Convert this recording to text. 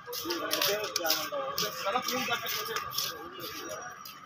ये मुझे क्या मतलब है सारा फोन करके